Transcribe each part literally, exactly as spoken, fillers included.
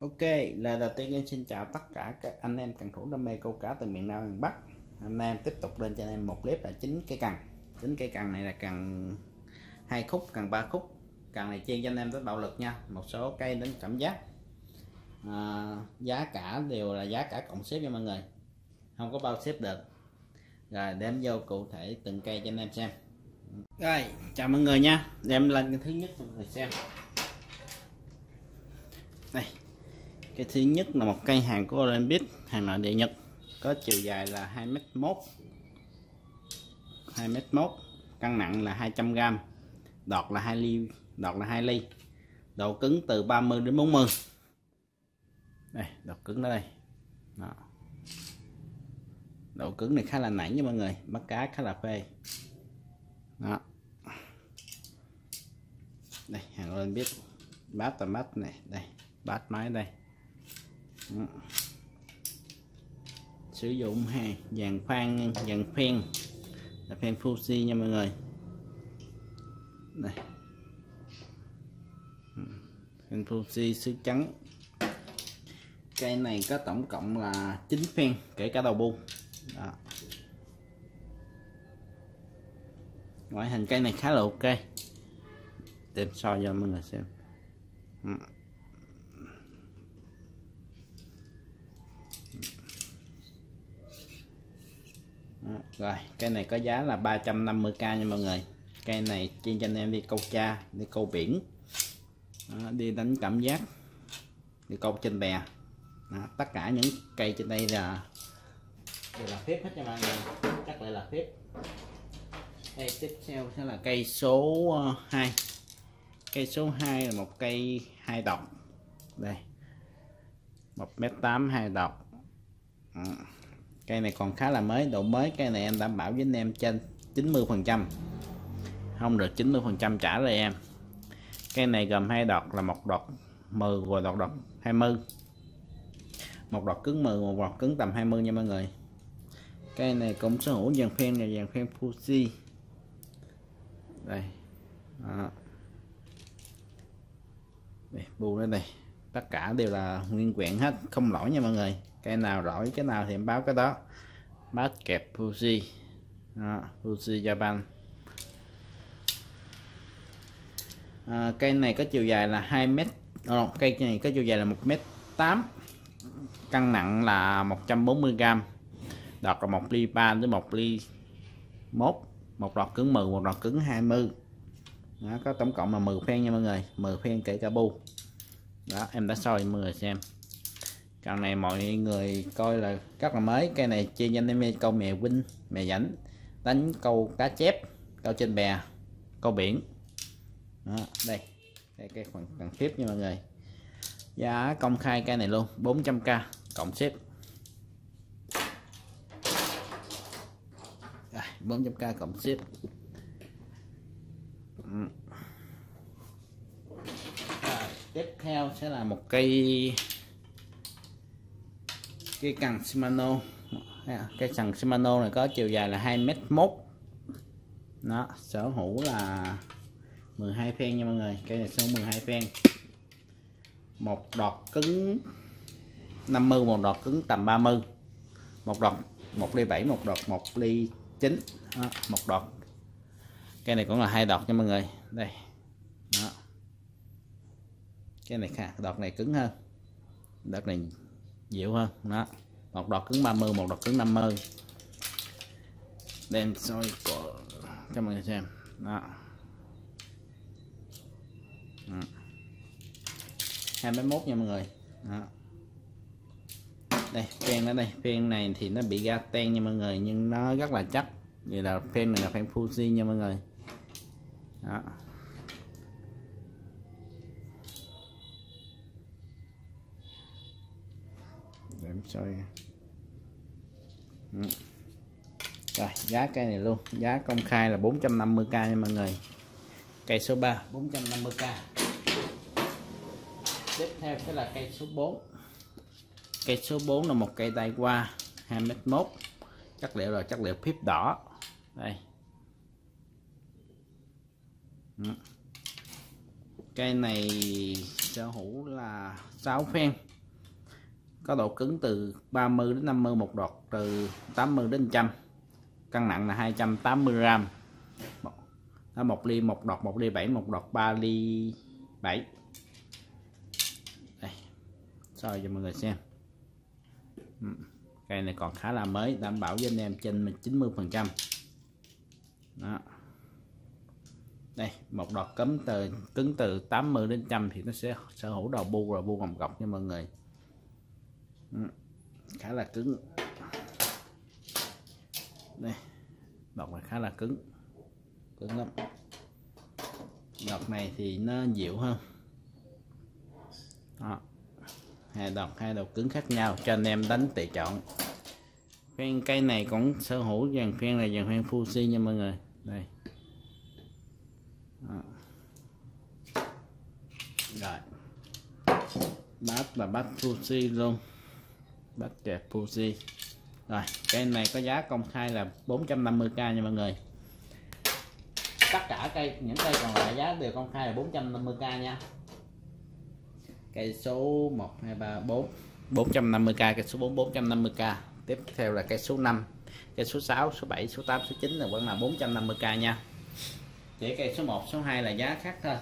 Ok, lời đầu tiên em xin chào tất cả các anh em cần thủ đam mê câu cá từ miền Nam miền Bắc. Hôm nay em tiếp tục lên cho anh em một clip là chín cây cần. Chín cây cần này là cần hai khúc, cần ba khúc. Cần này chiên cho anh em tới bạo lực nha. Một số cây đến cảm giác. À, giá cả đều là giá cả cộng xếp nha mọi người. Không có bao xếp được. Rồi đếm vô cụ thể từng cây cho anh em xem. Rồi, chào mọi người nha. Đem lên cái thứ nhất mọi người xem. Đây. Cái thứ nhất là một cây hàng của Olympic, hàng nội địa Nhật, có chiều dài là hai mét mốt, hai mét mốt, cân nặng là hai trăm gam, đọt là hai ly, đọt là hai ly, độ cứng từ ba mươi đến bốn mươi. Đây, độ cứng đó đây. Đó. Độ cứng này khá là nảy nha mọi người, bắt cá khá là phê. Đó. Đây, hàng Olympic, bát tầm bát này, đây, bát máy đây. Đó. Sử dụng hàng dàn phan dàn phen là phen Fuji nha mọi người. Đây, phen Fuji sứ trắng. Cây này có tổng cộng là chín phen kể cả đầu bu. Đó. Ngoại hình cây này khá là ok, đem soi cho mọi người xem. Đó, rồi cây này có giá là ba trăm năm mươi k nha mọi người. Cây này chuyên cho anh em đi câu cha, đi câu biển. Đó, đi đánh cảm giác, đi câu trên bè. Đó, tất cả những cây trên đây là đều là phép hết cho mọi người, chắc lại là phép. Cây tiếp theo sẽ là cây số hai. Cây số hai là một cây hai độc. Đây, một mét tám hai độc. Đó. Cây này còn khá là mới, độ mới cây này em đảm bảo với anh em trên chín mươi phần trăm, không được chín mươi phần trăm trả lời em. Cây này gồm hai đọt là một đọt mười và đọt đọt hai mươi, một đọt cứng mười, một đọt cứng tầm hai mươi nha mọi người. Cây này cũng sở hữu dàn phen là dàn phen Fuji đây. Đó. Đây, bu đây này, tất cả đều là nguyên vẹn hết, không lỗi nha mọi người. Cây nào lỗi cái nào thì em báo cái đó. Bát kẹp Fuji. Đó, Fuji Japan. À, cây này có chiều dài là hai mét. Ờ, cây này có chiều dài là một mét tám, cân nặng là một trăm bốn mươi gam, đọt là một ly ba đến một ly mốt, một đọt cứng mười, một đọt cứng hai mươi. Đó, có tổng cộng là mười phen nha mọi người, mười phen kể cả bu. Đó, em đã soi mọi người xem. Con này mọi người coi là rất là mới. Cây này chia cho anh em câu mè vinh, mè rảnh, đánh câu cá chép, câu trên bè, câu biển. Đó, đây, đây cái phần cần xếp nha mọi người. Giá công khai cây này luôn bốn trăm k cộng xếp. bốn trăm k cộng xếp. Ừ. À, tiếp theo sẽ là một cây cây cần Shimano. Cây cần Shimano này có chiều dài là hai mét mốt. Nó sở hữu là mười hai phen nha mọi người. Cây này số mười hai phen, một đọt cứng năm mươi, một đọt cứng tầm ba mươi, một đọt một ly bảy, một đọt một ly chín. Đó, một đọt. Cây này cũng là hai đọt nha mọi người. Đây. Đó. Cái này khác, đọt này cứng hơn, đọt này dịu hơn. Đó, một đọt cứng ba mươi, một đọt cứng năm mươi. Đem soi của cho mọi người xem. Đó. Đó. hai mét mốt nha mọi người. Đó. Đây, phen ở đây, phen này thì nó bị ra ten nha mọi người, nhưng nó rất là chắc. Vậy là phen này là phen Fuji nha mọi người. Đó. Để em soi. Ừ. Rồi, giá cây này luôn, giá công khai là bốn trăm năm mươi k nha mọi người. Cây số ba bốn trăm năm mươi k. Tiếp theo sẽ là cây số bốn. Cây số bốn là một cây tay qua hai mét mốt, chất liệu là chất liệu phíp đỏ. Đây. Cây này sở hữu là sáu phen, có độ cứng từ ba mươi đến năm mươi, một đọt từ tám mươi đến một trăm, cân nặng là hai trăm tám mươi gram. Đó, một ly một đọt một ly bảy, một đọt ba ly bảy. Đây, soi cho mọi người xem. Cây này còn khá là mới, đảm bảo với anh em trên chín mươi phần trăm. Đó. Đây, một đọt cấm từ cứng từ tám mươi đến một trăm thì nó sẽ sở hữu đầu bu và bu gồng gọc nha mọi người. Khá là cứng. Đây, đọt này khá là cứng, cứng lắm. Đọt này thì nó dịu hơn. Đó. Hai đọt hai đầu cứng khác nhau cho anh em đánh tùy chọn. Phen cây này cũng sở hữu dàn phen là dàn phen Fuji nha mọi người. Đây. Đó. Rồi. Bát là bát Fuji luôn. Bát kẹp Fuji. Rồi, cây này có giá công khai là bốn trăm năm mươi k nha mọi người. Tất cả cây những cây còn lại giá đều công khai là bốn trăm năm mươi k nha. Cây số một hai ba bốn bốn trăm năm mươi k, cây số bốn bốn trăm năm mươi k. Tiếp theo là cây số năm, cây số sáu, số bảy, số tám, số chín là vẫn là bốn trăm năm mươi k nha. Chỉ cây số một, số hai là giá khác thôi.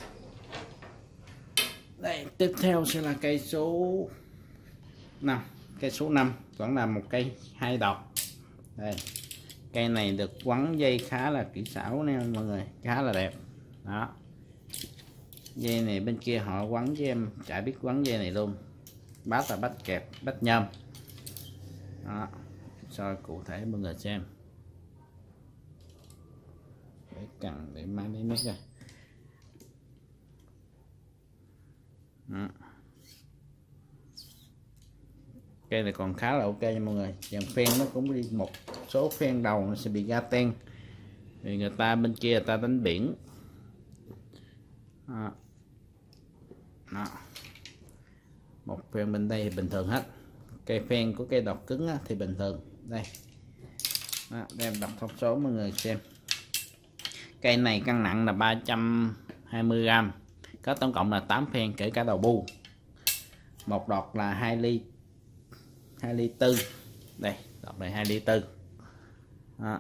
Đây, tiếp theo sẽ là cây số năm. Cây số năm vẫn là một cây hai đọt. Đây. Cây này được quấn dây khá là kỹ xảo nè mọi người, khá là đẹp. Đó. Dây này bên kia họ quấn với em chả biết quấn dây này luôn. Bát là bát kẹp, bát nhôm. Đó. Soi cụ thể mọi người xem. Để cần để mang đến nước ra. Đó. Cây này còn khá là ok nha mọi người. Dàn phen nó cũng đi một số phen đầu nó sẽ bị ga ten vì người ta bên kia người ta đánh biển. Đó. Đó. Một phen bên đây thì bình thường hết. Cây phen của cây đọt cứng thì bình thường. Đây. Đó, đem đọc thông số mọi người xem. Cây này cân nặng là ba trăm hai mươi gram, có tổng cộng là tám phen kể cả đầu bu. Một đọt là hai ly hai ly tư. Đây, đọt này hai ly tư. Đó.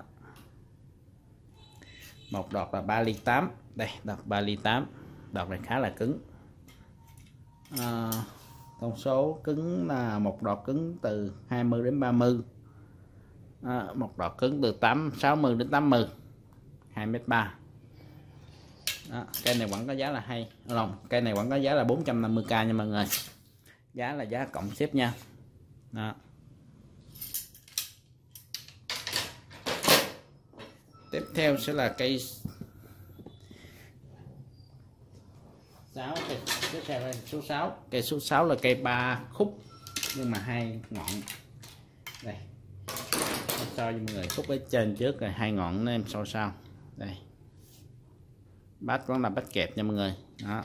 Một đọt là ba ly tám. Đây, đọt ba ly tám. Đọt này khá là cứng. À, thông số cứng là một đọt cứng từ hai mươi đến ba mươi. À, một đọt cứng từ tám sáu mươi đến tám mươi. hai mét ba. Đó, cây này vẫn có giá là hay. Không, cây này vẫn có giá là bốn trăm năm mươi k nha mọi người. Giá là giá cộng ship nha. Đó. Tiếp theo sẽ là cây sáu, cây tiếp theo là số sáu. Cây số sáu là cây ba khúc nhưng mà hai ngọn. Đây. Em soi cho mọi người, khúc ở trên trước rồi hai ngọn em soi sau. Đây. Bát vẫn là bát kẹp nha mọi người. Đó.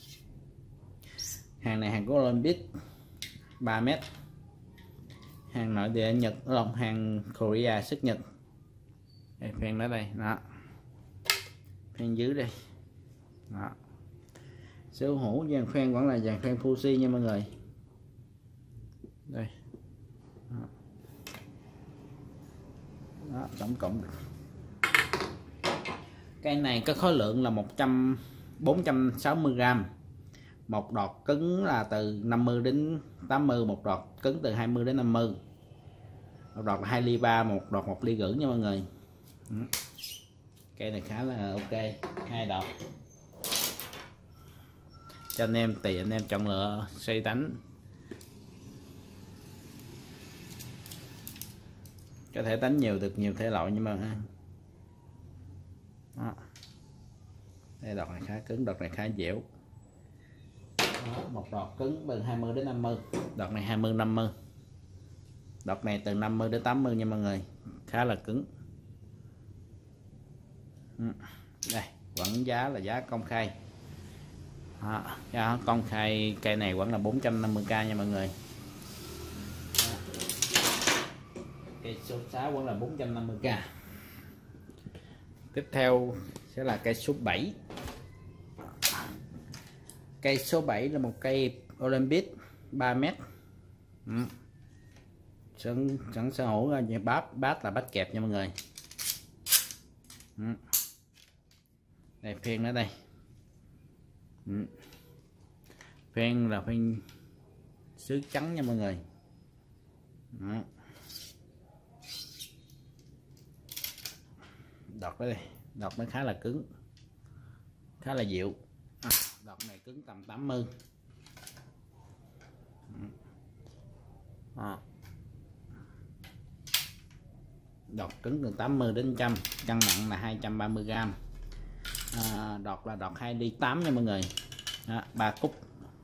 Hàng này hàng của Olympic ba mét. Hàng nội địa Nhật, lồng hàng Korea xuất Nhật. Đây, phen ở đây, đó. Phen dưới đây. Đó. Sở hữu dàn phen vẫn là dàn phen Fuji nha mọi người. Đây. Đó. Đó, tổng cộng cây này có khối lượng là một trăm bốn trăm sáu mươi gram. Một đọt cứng là từ năm mươi đến tám mươi, một đọt cứng từ hai mươi đến năm mươi. Một đọt là hai ly ba, một đọt một ly rưỡi nha mọi người. Cây này khá là ok, hai đọt. Cho anh em tùy anh em chọn lựa xây đánh. Có thể đánh nhiều được nhiều thể loại nhưng mà đó. Đây đọt này khá cứng, đọt này khá dẻo. Đó, một đọt cứng từ hai mươi đến năm mươi, đọt này hai mươi năm mươi. Đọt này từ năm mươi đến tám mươi nha mọi người, khá là cứng. Đây, vẫn giá là giá công khai. Đó, giá công khai cây này vẫn là bốn trăm năm mươi k nha mọi người. Đó. Cây số sáu vẫn là bốn trăm năm mươi k. Tiếp theo sẽ là cây số bảy. Cây số bảy là một cây Olympic ba mét. Ừ. sẵn sẵn sở hữu bát bát là bát kẹp nha mọi người. Ừ. Đây phen ở đây. Ừ. Phen là phen sứ trắng nha mọi người. Đó. Đọt ở đây, đọt nó khá là cứng, khá là dịu. À, đọt này cứng tầm tám mươi. À. Đọt cứng từ tám mươi đến một trăm, cân nặng là hai trăm ba mươi gam. À, đọt là đọt hai ly tám nha mọi người. Đó, ba cúc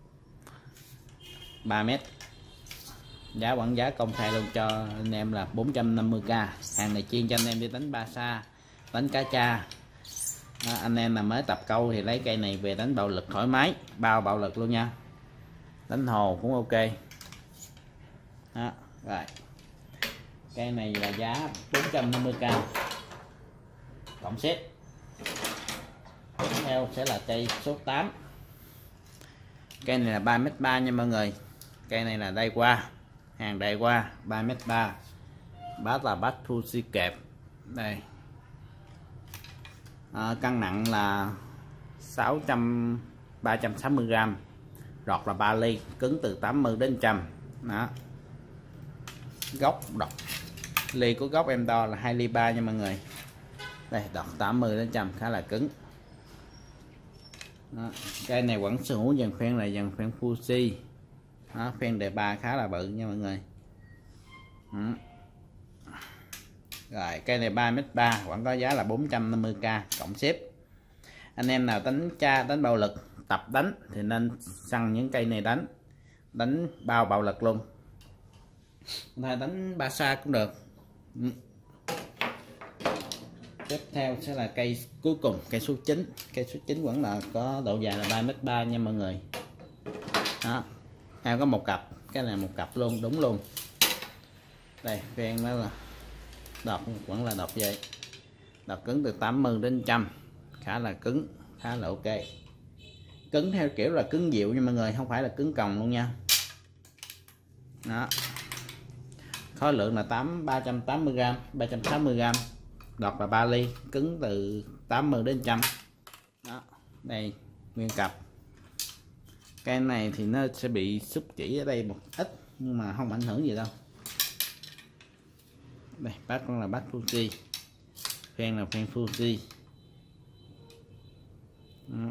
ba mét. Giá quảng giá công khai luôn cho anh em là bốn trăm năm mươi k. Hàng này chuyên cho anh em đi đánh ba sa, đánh cá cha. Đó, anh em mà mới tập câu thì lấy cây này về đánh bạo lực thoải mái, bao bạo lực luôn nha. Đánh hồ cũng ok. Đó, rồi. Cây này là giá bốn trăm năm mươi k cộng set. Tiếp theo sẽ là cây số tám. Cây này là ba mét ba nha mọi người. Cây này là đây qua, hàng đây qua ba mét ba. Bát là bát Fuji kẹp. Đây. À, cân nặng là sáu trăm ba trăm sáu mươi gam. Đọt là ba ly, cứng từ tám mươi đến một trăm. Đó. Gốc đọt ly của gốc em đo là hai ly ba nha mọi người. Đây, đọt tám mươi đến một trăm, khá là cứng. Đó. Cây này vẫn sở hữu dàn phen là dàn phen Fuji. Đó, phen đề ba khá là bự nha mọi người. Đó. Rồi cây này ba mét ba, vẫn có giá là bốn trăm năm mươi k cộng xếp. Anh em nào đánh cha đánh bạo lực tập đánh thì nên săn những cây này đánh, đánh bao bạo lực luôn. Này đánh ba sa cũng được. Ừ. Tiếp theo sẽ là cây cuối cùng, cây số chín. Cây số chín vẫn là có độ dài là ba mét ba nha mọi người. Đó. Em có một cặp, cái này một cặp luôn, đúng luôn. Đây, phen đó là đọt vẫn là đọt vậy. Đọt cứng từ tám mươi đến một trăm, khá là cứng, khá là ok. Cứng theo kiểu là cứng dịu nha mọi người, không phải là cứng còng luôn nha. Đó. Khối lượng là tám ba trăm tám mươi gam, ba trăm sáu mươi gam. Đọt là ba ly, cứng từ tám mươi đến một trăm. Đó, đây nguyên cặp. Cái này thì nó sẽ bị xúc chỉ ở đây một ít nhưng mà không ảnh hưởng gì đâu. Đây, bát con là bát Fuji. Phen là phen Fuji. Đó.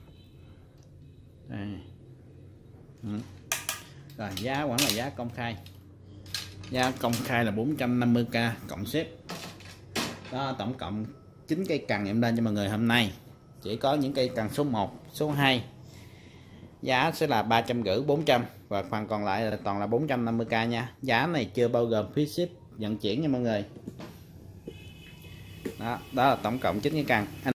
Đây. Đó. Rồi giá vẫn là giá công khai. Giá công khai là bốn trăm năm mươi k cộng xếp. Đó, tổng cộng chín cây cần em lên cho mọi người hôm nay. Chỉ có những cây cần số một, số hai giá sẽ là ba trăm rưỡi, bốn trăm và phần còn lại là toàn là bốn trăm năm mươi k nha. Giá này chưa bao gồm phí ship vận chuyển nha mọi người. Đó, đó là tổng cộng chín cái cần.